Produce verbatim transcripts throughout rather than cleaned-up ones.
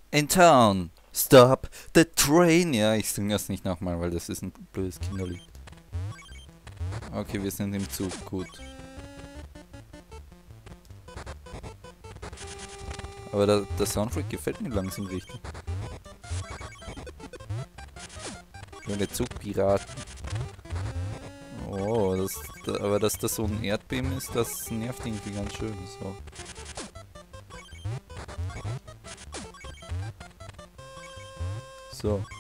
In town. Stop the train. Ja, ich singe das nicht nochmal, weil das ist ein blödes Kinderlied. Okay, wir sind im Zug. Gut. Aber der, der Soundtrack gefällt mir langsam richtig. Meine Zugpiraten. Oh, das, da, aber dass das so ein Erdbeben ist, das nervt irgendwie ganz schön. So. So.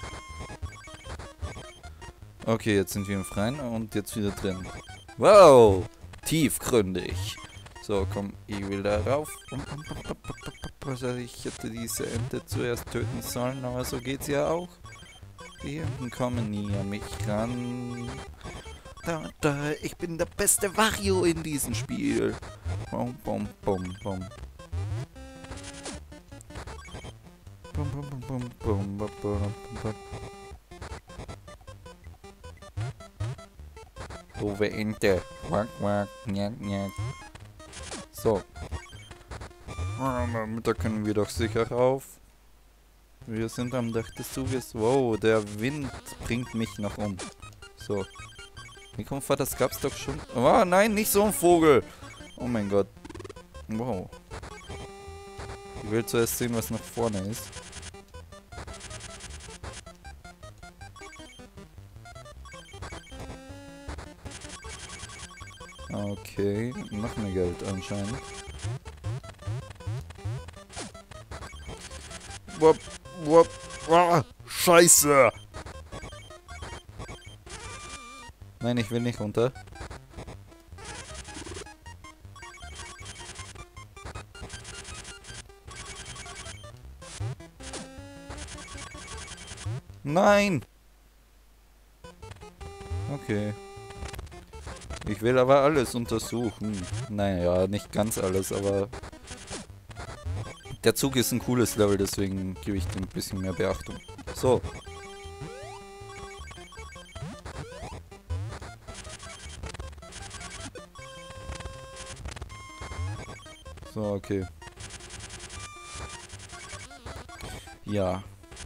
Okay, jetzt sind wir im Freien und jetzt wieder drin. Wow! Tiefgründig. So, komm, ich will da rauf. Also ich hätte diese Ente zuerst töten sollen, aber so geht's ja auch. Die Enten kommen nie an mich ran. Da, da, ich bin der beste Wario in diesem Spiel. Bum, bum, bum, bum. Bum, bum, bum, bum, bum, bum, bum, bum. Doofe Ente. Quack, quack, njack, njack. So. Da können wir doch sicher rauf. Wir sind am Dach des Zuges. Wow, der Wind bringt mich noch um. So. Wie kommt das gab's doch schon. Oh nein, nicht so ein Vogel. Oh mein Gott. Wow. Ich will zuerst sehen, was nach vorne ist. Okay, noch mehr Geld anscheinend. Wupp, wupp, ah, Scheiße! Nein, ich will nicht runter. Nein! Okay. Ich will aber alles untersuchen. Naja, nicht ganz alles, aber... Der Zug ist ein cooles Level, deswegen gebe ich dem ein bisschen mehr Beachtung. So. So, okay. Ja.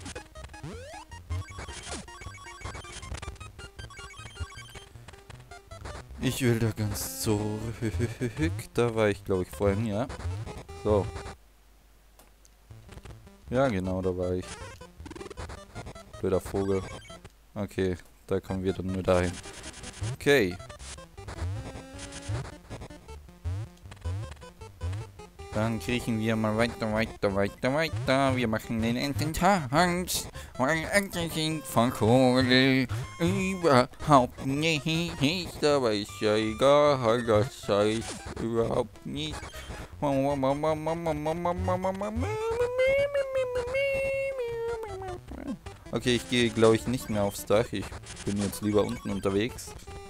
Ich will da ganz zurück. Da war ich, glaube ich, vorhin, ja. So. Ja, genau, da war ich. Blöder Vogel. Okay, da kommen wir dann nur dahin. Okay. Dann kriechen wir mal weiter, weiter, weiter, weiter. Wir machen den Ententanz. Weil Enten sind von Kohle überhaupt nicht. Aber ist ja egal, das heißt überhaupt nicht. Okay, ich gehe, glaube ich, nicht mehr aufs Dach. Ich bin jetzt lieber unten unterwegs.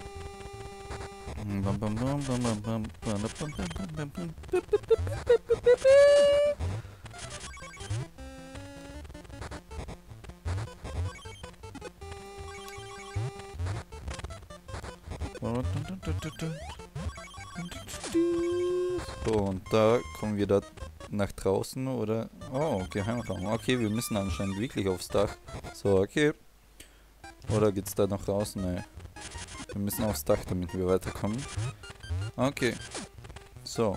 So, und da kommen wir da nach draußen, oder? Oh, Geheimraum. Okay, wir müssen anscheinend wirklich aufs Dach. So, okay. Oder geht's da noch raus? Nee. Wir müssen aufs Dach, damit wir weiterkommen. Okay. So.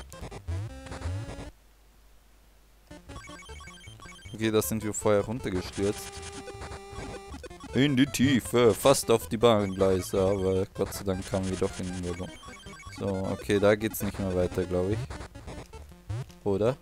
Okay, da sind wir vorher runtergestürzt. In die Tiefe, fast auf die Bahngleise, aber Gott sei Dank kamen wir doch in den Waggon. So, okay, da geht's nicht mehr weiter, glaube ich. Oder?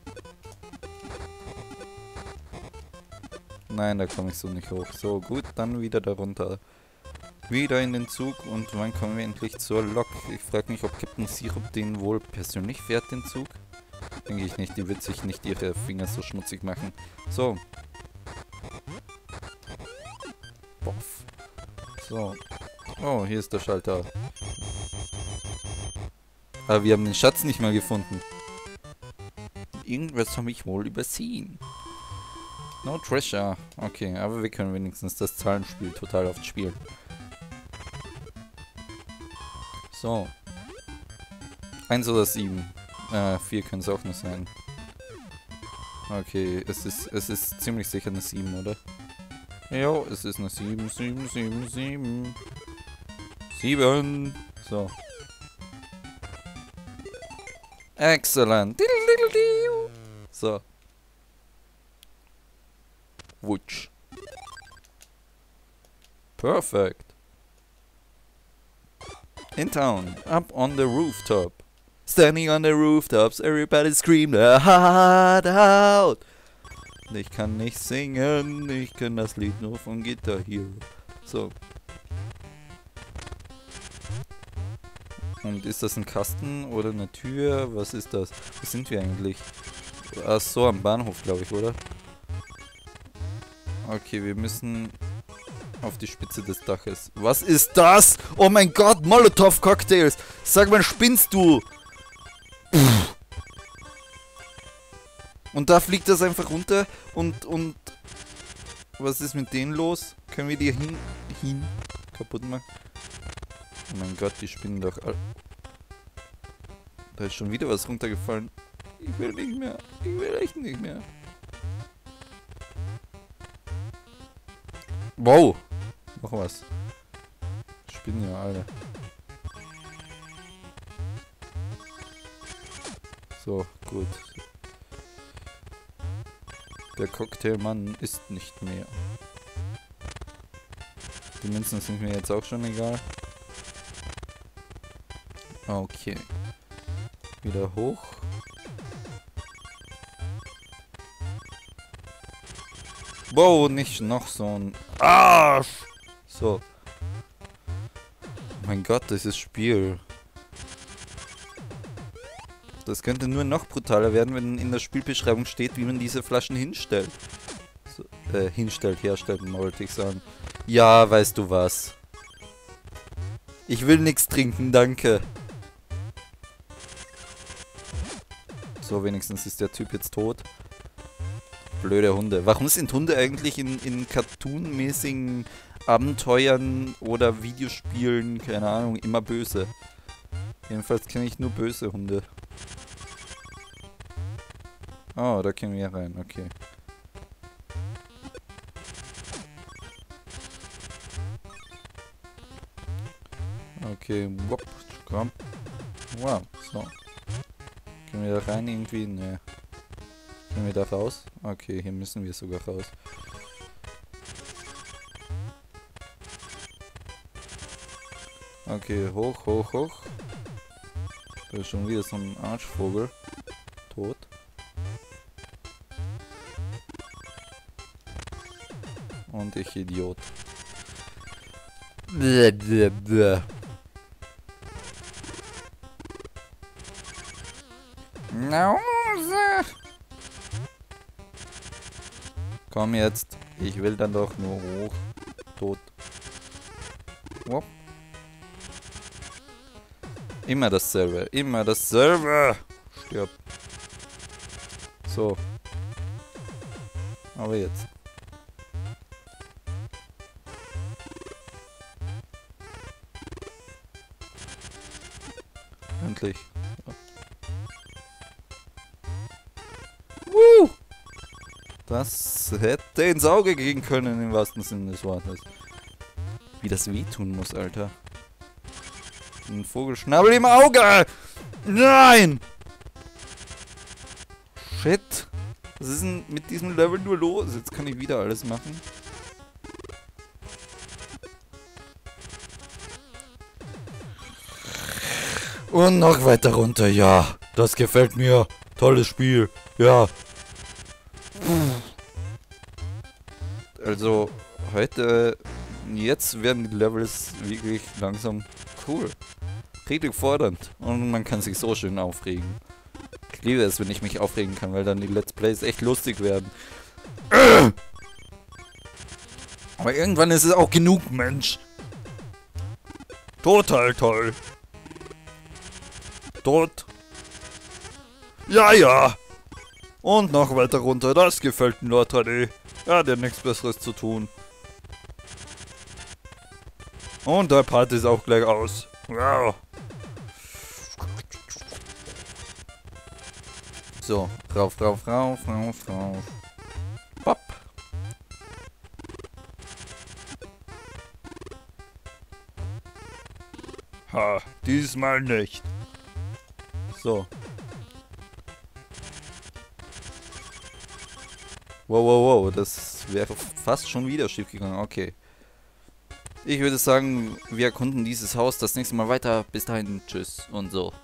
Nein, da komme ich so nicht hoch. So, gut, dann wieder darunter. Wieder in den Zug und wann kommen wir endlich zur Lok? Ich frage mich, ob Captain Syrup den wohl persönlich fährt, den Zug. Denke ich nicht, die wird sich nicht ihre Finger so schmutzig machen. So. Boff. So. Oh, hier ist der Schalter. Aber wir haben den Schatz nicht mal gefunden. Irgendwas habe ich wohl übersehen. No treasure. Okay, aber wir können wenigstens das Zahlenspiel total oft spielen. So. Eins oder sieben. Äh, vier können es auch nur sein. Okay, es ist, es ist ziemlich sicher eine sieben, oder? Jo, es ist eine sieben, sieben, sieben, sieben. sieben. So. Excellent. So. Wutsch. Perfect. In town, up on the rooftop. Standing on the rooftops, everybody scream their heart out. Ich kann nicht singen, ich kann das Lied nur von Guitar Hero. So. Und ist das ein Kasten oder eine Tür? Was ist das? Wo sind wir eigentlich? Ach so, am Bahnhof, glaube ich, oder? Okay, wir müssen auf die Spitze des Daches. Was ist das? Oh mein Gott, Molotov-Cocktails! Sag mal, spinnst du? Pff. Und da fliegt das einfach runter und, und... Was ist mit denen los? Können wir die hin... hin... kaputt machen? Oh mein Gott, die spinnen doch all... Da ist schon wieder was runtergefallen. Ich will nicht mehr. Ich will echt nicht mehr. Wow! Noch was. Spinnen ja alle. So, gut. Der Cocktailmann ist nicht mehr. Die Münzen sind mir jetzt auch schon egal. Okay. Wieder hoch. Wow, nicht noch so ein Arsch! So. Oh mein Gott, dieses Spiel. Das könnte nur noch brutaler werden, wenn in der Spielbeschreibung steht, wie man diese Flaschen hinstellt. So, äh, hinstellt, herstellt, wollte ich sagen. Ja, weißt du was. Ich will nichts trinken, danke. So, wenigstens ist der Typ jetzt tot. Blöde Hunde. Warum sind Hunde eigentlich in, in cartoonmäßigen Abenteuern oder Videospielen, keine Ahnung, immer böse? Jedenfalls kenne ich nur böse Hunde. Oh, da können wir rein, okay. Okay, wop, komm. Wow, so. Können wir da rein irgendwie? Ne. Können wir da raus? Okay, hier müssen wir sogar raus. Okay, hoch, hoch, hoch. Da ist schon wieder so ein Arschvogel. Tot. Und ich Idiot. Bläh, bläh, bläh. Nause. Komm jetzt. Ich will dann doch nur hoch. Tot. Wop. Immer dasselbe. Immer dasselbe. Stirb. So. Aber jetzt. Endlich. Woo! Das hätte ins Auge gehen können, im wahrsten Sinne des Wortes. Wie das wehtun muss, Alter. Ein Vogelschnabel im Auge! Nein! Shit. Was ist denn mit diesem Level nur los? Jetzt kann ich wieder alles machen. Und noch weiter runter, ja. Das gefällt mir. Tolles Spiel. Ja. Also, heute... Jetzt werden die Levels wirklich langsam cool. Richtig fordernd. Und man kann sich so schön aufregen. Ich liebe es, wenn ich mich aufregen kann, weil dann die Let's Plays echt lustig werden. Aber irgendwann ist es auch genug, Mensch. Total toll. Tot. Ja, ja. Und noch weiter runter. Das gefällt dem Lord drei D. Er hat ja nichts Besseres zu tun. Und der Part ist auch gleich aus. Wow. So, rauf, rauf, rauf, rauf, rauf. Bopp. Ha, diesmal nicht. So. Wow, wow, wow, das wäre fast schon wieder schief gegangen. Okay. Ich würde sagen, wir erkunden dieses Haus das nächste Mal weiter. Bis dahin, tschüss und so.